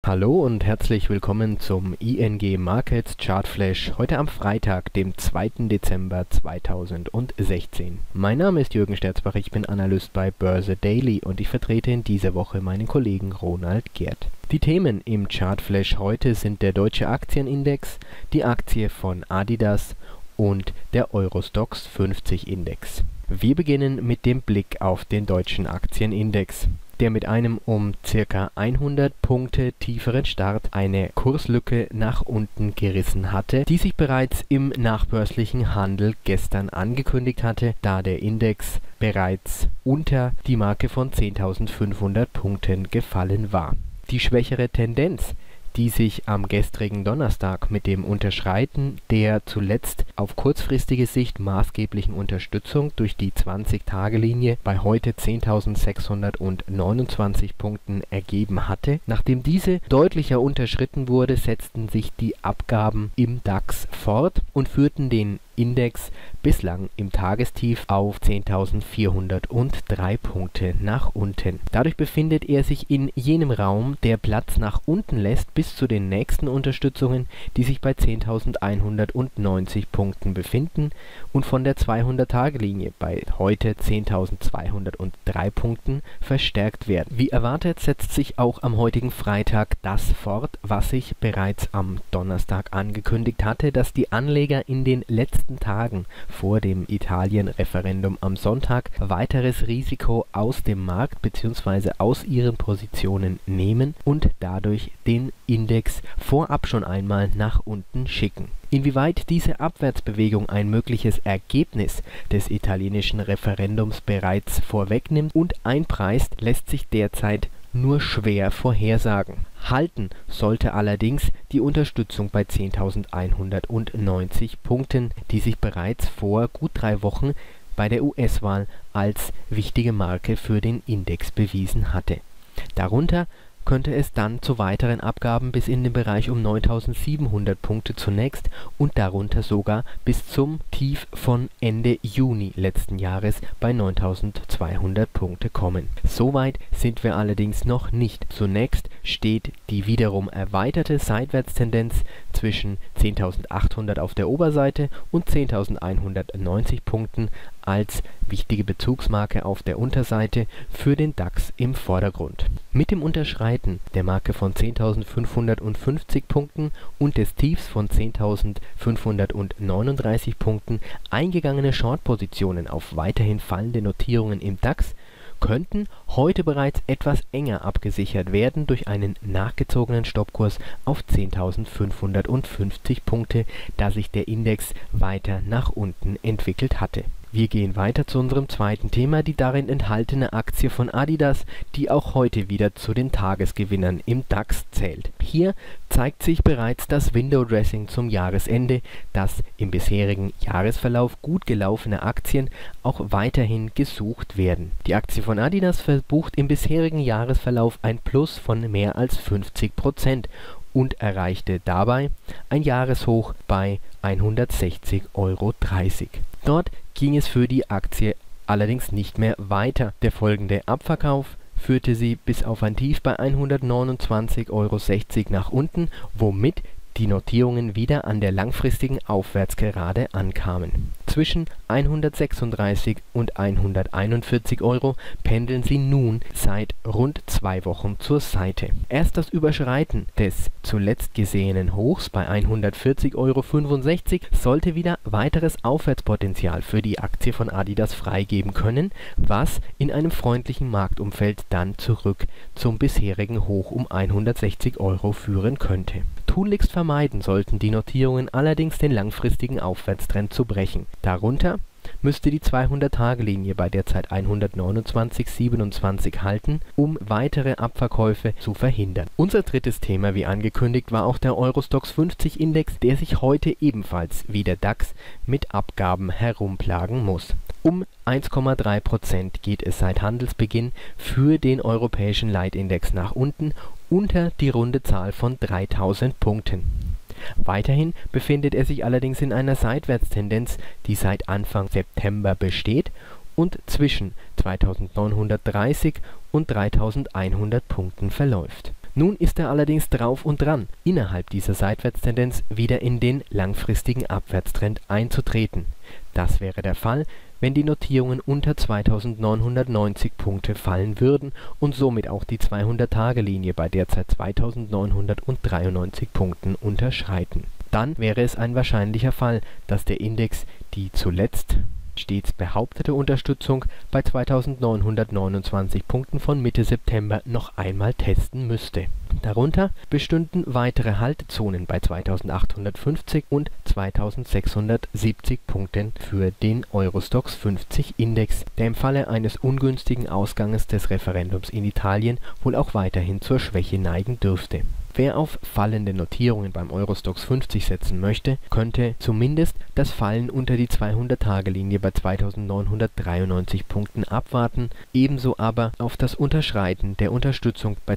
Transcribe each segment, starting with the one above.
Hallo und herzlich willkommen zum ING Markets Chart Flash heute am Freitag, dem 2. Dezember 2016. Mein Name ist Jürgen Sterzbach, ich bin Analyst bei Börse Daily und ich vertrete in dieser Woche meinen Kollegen Ronald Gerd. Die Themen im Chart Flash heute sind der deutsche Aktienindex, die Aktie von Adidas und der Euro-Stoxx 50 Index. Wir beginnen mit dem Blick auf den deutschen Aktienindex, der mit einem um ca. 100 Punkte tieferen Start eine Kurslücke nach unten gerissen hatte, die sich bereits im nachbörslichen Handel gestern angekündigt hatte, da der Index bereits unter die Marke von 10.500 Punkten gefallen war. Die schwächere Tendenz, die sich am gestrigen Donnerstag mit dem Unterschreiten der zuletzt auf kurzfristige Sicht maßgeblichen Unterstützung durch die 20-Tage-Linie bei heute 10.629 Punkten ergeben hatte. Nachdem diese deutlicher unterschritten wurde, setzten sich die Abgaben im DAX fort und führten den Index bislang im Tagestief auf 10.403 Punkte nach unten. Dadurch befindet er sich in jenem Raum, der Platz nach unten lässt bis zu den nächsten Unterstützungen, die sich bei 10.190 Punkten befinden und von der 200-Tage-Linie bei heute 10.203 Punkten verstärkt werden. Wie erwartet setzt sich auch am heutigen Freitag das fort, was ich bereits am Donnerstag angekündigt hatte, dass die Anleger in den letzten Tagen vor dem Italien-Referendum am Sonntag weiteres Risiko aus dem Markt bzw. aus ihren Positionen nehmen und dadurch den Index vorab schon einmal nach unten schicken. Inwieweit diese Abwärtsbewegung ein mögliches Ergebnis des italienischen Referendums bereits vorwegnimmt und einpreist, lässt sich derzeit nur schwer vorhersagen. Halten sollte allerdings die Unterstützung bei 10.190 Punkten, die sich bereits vor gut 3 Wochen bei der US-Wahl als wichtige Marke für den Index bewiesen hatte. Darunter könnte es dann zu weiteren Abgaben bis in den Bereich um 9.700 Punkte zunächst und darunter sogar bis zum Tief von Ende Juni letzten Jahres bei 9.200 Punkte kommen. Soweit sind wir allerdings noch nicht. Zunächst steht die wiederum erweiterte Seitwärtstendenz zwischen 10.800 auf der Oberseite und 10.190 Punkten als wichtige Bezugsmarke auf der Unterseite für den DAX im Vordergrund. Mit dem Unterschreiten der Marke von 10.550 Punkten und des Tiefs von 10.539 Punkten eingegangene Short-Positionen auf weiterhin fallende Notierungen im DAX könnten heute bereits etwas enger abgesichert werden durch einen nachgezogenen Stoppkurs auf 10.550 Punkte, da sich der Index weiter nach unten entwickelt hatte. Wir gehen weiter zu unserem zweiten Thema, die darin enthaltene Aktie von Adidas, die auch heute wieder zu den Tagesgewinnern im DAX zählt. Hier zeigt sich bereits das Window-Dressing zum Jahresende, dass im bisherigen Jahresverlauf gut gelaufene Aktien auch weiterhin gesucht werden. Die Aktie von Adidas verbucht im bisherigen Jahresverlauf ein Plus von mehr als 50% und erreichte dabei ein Jahreshoch bei 160,30 €. Dort ging es für die Aktie allerdings nicht mehr weiter. Der folgende Abverkauf führte sie bis auf ein Tief bei 129,60 € nach unten, womit die Notierungen wieder an der langfristigen Aufwärtsgerade ankamen. Zwischen 136 und 141 € pendeln sie nun seit rund 2 Wochen zur Seite. Erst das Überschreiten des zuletzt gesehenen Hochs bei 140,65 € sollte wieder weiteres Aufwärtspotenzial für die Aktie von Adidas freigeben können, was in einem freundlichen Marktumfeld dann zurück zum bisherigen Hoch um 160 € führen könnte. Tunlichst vermeiden sollten die Notierungen allerdings den langfristigen Aufwärtstrend zu brechen. Darunter müsste die 200-Tage-Linie bei derzeit 129,27 halten, um weitere Abverkäufe zu verhindern. Unser drittes Thema, wie angekündigt, war auch der Euro-Stoxx 50 Index, der sich heute ebenfalls wie der DAX mit Abgaben herumplagen muss. Um 1,3% geht es seit Handelsbeginn für den europäischen Leitindex nach unten unter die runde Zahl von 3.000 Punkten. Weiterhin befindet er sich allerdings in einer Seitwärtstendenz, die seit Anfang September besteht und zwischen 2.930 und 3.100 Punkten verläuft. Nun ist er allerdings drauf und dran, innerhalb dieser Seitwärtstendenz wieder in den langfristigen Abwärtstrend einzutreten. Das wäre der Fall, wenn die Notierungen unter 2.990 Punkte fallen würden und somit auch die 200-Tage-Linie bei derzeit 2.993 Punkten unterschreiten. Dann wäre es ein wahrscheinlicher Fall, dass der Index die zuletzt stets behauptete Unterstützung bei 2.929 Punkten von Mitte September noch einmal testen müsste. Darunter bestünden weitere Haltezonen bei 2.850 und 2.670 Punkten für den Euro-Stoxx 50 Index, der im Falle eines ungünstigen Ausganges des Referendums in Italien wohl auch weiterhin zur Schwäche neigen dürfte. Wer auf fallende Notierungen beim Euro-Stoxx 50 setzen möchte, könnte zumindest das Fallen unter die 200-Tage-Linie bei 2.993 Punkten abwarten, ebenso aber auf das Unterschreiten der Unterstützung bei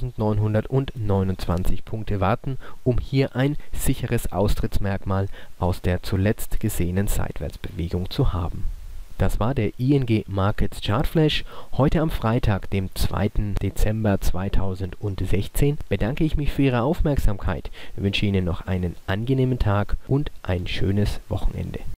2.929 Punkte warten, um hier ein sicheres Austrittsmerkmal aus der zuletzt gesehenen Seitwärtsbewegung zu haben. Das war der ING Markets Chart Flash. Heute am Freitag, dem 2. Dezember 2016, bedanke ich mich für Ihre Aufmerksamkeit. Ich wünsche Ihnen noch einen angenehmen Tag und ein schönes Wochenende.